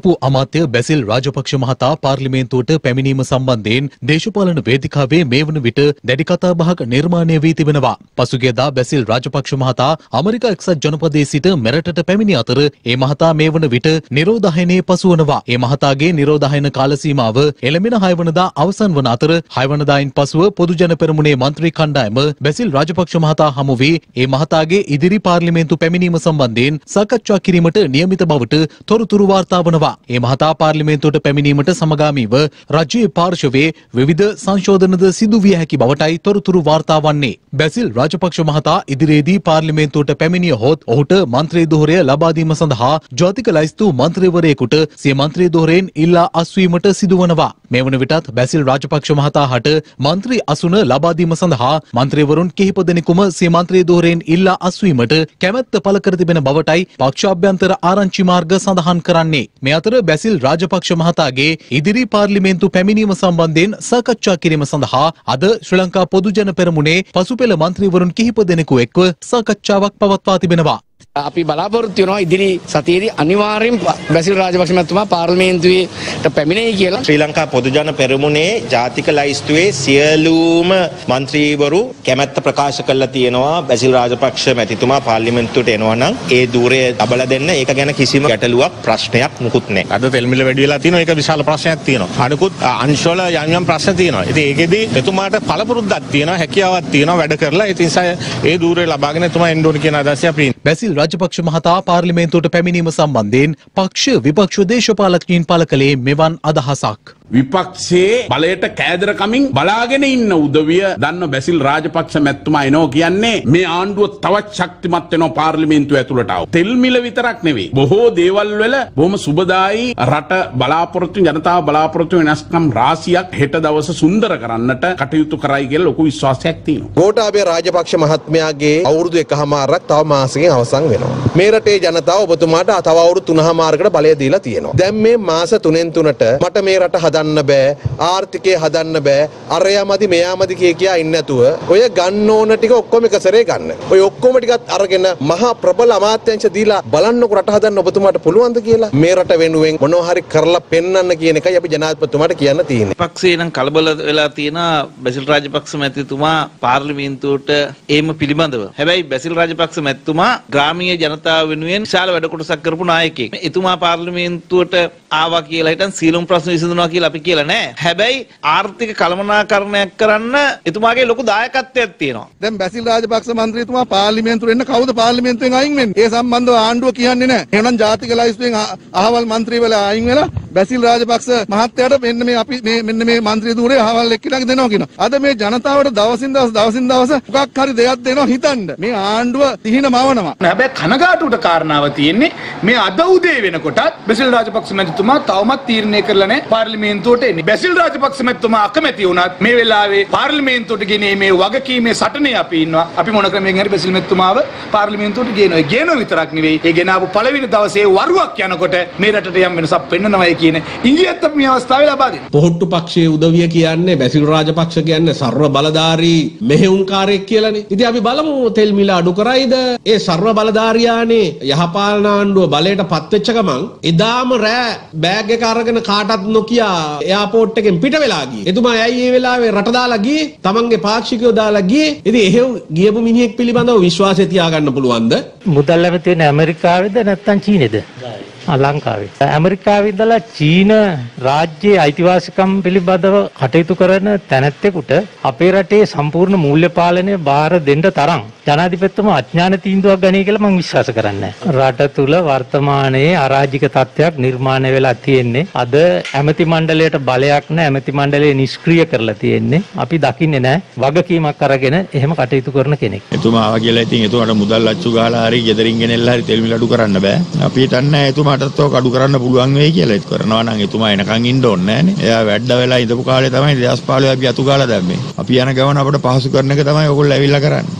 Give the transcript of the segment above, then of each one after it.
අමාත්‍ය බැසිල් රාජපක්ෂ මහතා පාර්ලිමේන්තුවට පැමිණීම සම්බන්ධයෙන් දේශපාලන වේදිකාවේ මේ වන විට දැඩි කතාබහක් නිර්මාණය වී තිබෙනවා. පසුගියදා බැසිල් රාජපක්ෂ මහතා ඇමරිකා එක්සත් ජනපදයේ සිට මෙරටට පැමිණි අතර ඒ මහතා මේ වන විට නිරෝධායනයේ පසුවනවා. ඒ මහතාගේ නිරෝධායන කාල සීමාව එළඹෙන 6 වනදා අවසන් වන අතර 6 වනදායින් පසුව පොදු ජන පෙරමුණේ මන්ත්‍රී කණ්ඩායම බැසිල් රාජපක්ෂ මහතා හමු වී ඒ මහතාගේ ඉදිරි පාර්ලිමේන්තු පැමිණීම සම්බන්ධයෙන් සාකච්ඡා කිරීමට නියමිත බවට තොරතුරු වාර්තා වනවා. ඒ මහතා පාර්ලිමේන්තුවට පැමිණීමට සමගාමීව රජයේ පාර්ශවයේ විවිධ සංශෝධනද සිදු විය හැකි බවටයි තොරතුරු වාර්තා වන්නේ. බැසිල් රාජපක්ෂ මහතා ඉදිරියේදී පාර්ලිමේන්තුවට පැමිණිය හොත් ඔහුට මන්ත්‍රී ධෝරය ලබා දීම සඳහා ජාතික ලයිස්තු මන්ත්‍රීවරයෙකුට සිය මන්ත්‍රී ධෝරයෙන් ඉල්ලා අස්වීමට සිදුවනවා. මේ වන විටත් බැසිල් රාජපක්ෂ මහතා හට මන්ත්‍රී අසුන ලබා දීම සඳහා මන්ත්‍රීවරුන් කිහිප දෙනෙකුම සිය මන්ත්‍රී ධෝරයෙන් ඉල්ලා අස්වීමට කැමැත්ත පළ කර තිබෙන බවටයි පක්ෂාභ්‍යන්තර ආරංචි මාර්ග සඳහන් කරන්නේ. මේ අතර බැසිල් රාජපක්ෂ මහතාගේ ඉදිරි පාර්ලිමේන්තු පැමිණීම සම්බන්ධයෙන් සාකච්ඡා කිරීම සඳහා අද ශ්‍රී ලංකා පොදු ජන පෙරමුණේ පසුපෙළ මන්ත්‍රීවරුන් කිහිප දෙනෙකු එක්ව සාකච්ඡාවක් පවත්වා තිබෙනවා. අපි බලාපොරොත්තු වෙනවා ඉදිරි සතියේදී අනිවාර්යෙන් බැසිල් රාජපක්ෂ මහත්මයා පාර්ලිමේන්තුවට පැමිණෙයි කියලා. ශ්‍රී ලංකා පොදු ජන පෙරමුණේ ජාතික ලයිස්තුවේ සියලුම മന്ത്രിවරු කැමැත්ත ප්‍රකාශ කළා තියෙනවා බැසිල් රාජපක්ෂ මැතිතුමා පාර්ලිමේන්තුවට එනවා නම් ඒ ධූරය ලබලා දෙන්න. ඒක ගැන කිසිම ගැටලුවක් ප්‍රශ්නයක් මුකුත් නැහැ. අද තෙල් මිල වැඩි වෙලා තියෙනවා. ඒක විශාල ප්‍රශ්නයක් තියෙනවා. අනිකුත් අංශවල යම් ප්‍රශ්න තියෙනවා. ඉතින් ඒකෙදී එතුමාට පළපුරුද්දක් තියෙනවා, හැකියාවක් තියෙනවා වැඩ කරලා. ඒ නිසා ඒ ධූරය ලබාගෙන එතුමා එන්න ඕන කියන අදහස අපි. බැසිල් රාජපක්ෂ මහතා පාර්ලිමේන්තුවට පැමිණීම සම්බන්ධයෙන් පක්ෂ විපක්ෂ දේශපාලකයන් පළ කළේ මෙවන් අදහසක්. විපක්ෂයේ බලයට කෑදරකමින් බලාගෙන ඉන්න උදවිය දන්න බැසිල් රාජපක්ෂ මැතිතුමා එනවා කියන්නේ මේ ආණ්ඩුව තවත් ශක්තිමත් වෙනවා පාර්ලිමේන්තුව ඇතුළට ආව. තෙල් මිල විතරක් නෙවෙයි. බොහෝ දේවල් වල බොහොම සුබදායි රට බලාපොරොත්තු ජනතාව බලාපොරොත්තු වෙනස්කම් රාශියක් හෙට දවස සුන්දර කරන්නට කටයුතු කරයි කියලා ලොකු විශ්වාසයක් තියෙනවා. ගෝඨාභය රාජපක්ෂ මහත්මයාගේ අවුරුදු 1මාරක් තව මාසෙකින් අවසන් වෙනවා. මේ රටේ ජනතාව ඔබතුමාට තව අවුරුදු 3මාරකට බලය දීලා තියෙනවා. දැන් මේ මාස 3න් 3ට මට මේ රට හදන්න බෑ, ආර්ථිකය හදන්න බෑ, අරයාමදි මෙයාමදි කියා ඉන්නේ නැතුව ඔය ගන්න ඕන ටික ඔක්කොම එක සැරේ ගන්න. ඔය ඔක්කොම ටිකත් අරගෙන මහා ප්‍රබල අමාත්‍යාංශ දීලා බලන්නකො රට හදන්න ඔබතුමාට පුළුවන්ද කියලා. මේ රට වෙනුවෙන් මොනවා හරි කරලා පෙන්වන්න කියන එකයි අපි ජනාධිපතිතුමාට කියන්න තියෙන්නේ. පක්ෂේ නම් කලබල වෙලා තියෙන බැසිල් රාජපක්ෂ මැතිතුමා පාර්ලිමේන්තුවට ඒම පිළිබඳව. හැබැයි බැසිල් රාජපක්ෂ මැතිතුමා ග්‍රාමීය ජනතාව වෙනුවෙන් විශාල වැඩ කොටසක් කරපු නායකයෙක්. එතුමා පාර්ලිමේන්තුවට ආවා කියලා හිටන් සීලම් ප්‍රශ්න විසඳනවා කියලා අපි කියලා නෑ. හැබැයි ආර්ථික කළමනාකරණයක් කරන්න එතුමාගේ ලොකු දායකත්වයක් තියෙනවා. දැන් බැසිල් රාජපක්ෂ මන්ත්‍රීතුමා පාර්ලිමේන්තුවට එන්න කවුද පාර්ලිමේන්තුවෙන් අයින් වෙන්නේ? ඒ සම්බන්ධව ආණ්ඩුව කියන්නේ නෑ. එහෙනම් ජාතික ලයිස්තුවෙන් අහවල් මන්ත්‍රීවලා අයින් වෙලා බැසිල් රාජපක්ෂ මහත්තයාට මෙන්න මේ මන්ත්‍රී ධූරේ අහවල් එක්කෙනාට දෙනවා කියනවා. අද මේ ජනතාවට දවසින් දවස මොකක් හරි දෙයක් දෙනවා හිතන්න. මේ ආණ්ඩුව දිහින මවනවා. හැබැයි කනගාටුවට කාරණාව තියෙන්නේ මේ අද උදේ වෙනකොටත් බැසිල් රාජපක්ෂ මැතිතුමා තවමත් තීරණය කරලා නැහැ පාර්ලිමේන්තුවට එන්නේ. බැසිල් රාජපක්ෂ මැතිතුමා අකමැති වුණත් මේ වෙලාවේ පාර්ලිමේන්තුවට ගෙනීමේ වගකීමේ සටනේ අපි ඉන්නවා. අපි මොන ක්‍රමයෙන් හරි බැසිල් මැතිතුමාව පාර්ලිමේන්තුවට ගේනවා. ගේනෝ විතරක් නෙවෙයි. ඒ ගෙනාවු පළවෙනි දවසේ වරුවක් යනකොට මේ රටට යම් වෙනසක් පෙන්වනවායි කියන ඉංගියත් අපි මේ අවස්ථාවේ ලබා දෙනවා. පොහොට්ටු පක්ෂයේ උදවිය කියන්නේ බැසිල් රාජපක්ෂ කියන්නේ සර්ව බලධාරී මෙහෙයුම්කාරයෙක් කියලානේ. ඉතින් අපි බලමු තෙල් මිල අඩු කරයිද? ඒ සර්ව බලධාරියානේ යහපාලන ආණ්ඩුව බලයට පත් වෙච්ච ගමන් එදාම රෑ බෑග් එක අරගෙන කාටවත් නොකිය එයාපෝට් එකෙන් පිට වෙලා ගියේ. එතුමා ඇයි මේ වෙලාවේ රට දාලා ගියේ? තමන්ගේ පාක්ෂිකයෝ දාලා ගියේ. ඉතින් එහෙව් ගියපු මිනිහෙක් පිළිබඳව විශ්වාසය තියාගන්න පුළුවන්ද? මුදල් ලැබෙන්නේ තියෙන ඇමරිකාවේද නැත්නම් චීනේද? ලංකාවේ. ඇමරිකාවේ ඉඳලා චීන රාජ්‍යයේ අයිතිවාසිකම් පිළිබඳව කටයුතු කරන තැනැත්තෙකුට අපේ රටේ සම්පූර්ණ මූල්‍ය පාලනය බාර දෙන්න තරම් ජනාධිපතිතුමා අඥාන තීන්දුවක් ගනී කියලා මම විශ්වාස කරන්නේ නැහැ. රට තුල වර්තමානයේ අරාජික තත්ත්වයක් නිර්මාණය වෙලා තියෙන්නේ. අද ඇමති මණ්ඩලයට බලයක් නැහැ. ඇමති මණ්ඩලය නිෂ්ක්‍රීය කරලා තියෙන්නේ. අපි දකින්නේ නැහැ වගකීමක් අරගෙන එහෙම කටයුතු කරන කෙනෙක්. එතුමා ආවා කියලා ඉතින් එතුමාට මුදල් අච්චු ගහලා හරි ගෙදරින් ගෙනෙල්ලා හරි තෙල් මිල අඩු කරන්න බෑ. අපි හිතන්නේ එතුමාටත් ඔක අඩු කරන්න පුළුවන් වෙයි කියලා. ඒක කරනවා නම් එතුමා එනකන් ඉන්න ඕනේ නෑනේ. එයා වැඩ වෙලා ඉඳපු කාලේ තමයි 2015 අපි අතු ගාලා දැම්මේ. අපි යන ගමන අපිට පහසු කරන එක තමයි ඔයගොල්ලෝ ඇවිල්ලා කරන්නේ.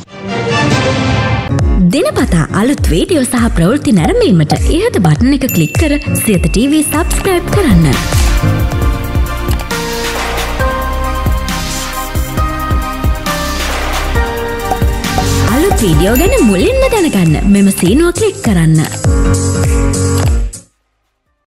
දිනපතා අලුත් වීඩියෝ සහ ප්‍රවෘත්ති නැරඹීමට ඉහත බටන් එක ක්ලික් කර සියත TV subscribe කරන්න. අලුත් වීඩියෝ ගැන මුලින්ම දැනගන්න මෙම සීනුව ක්ලික් කරන්න.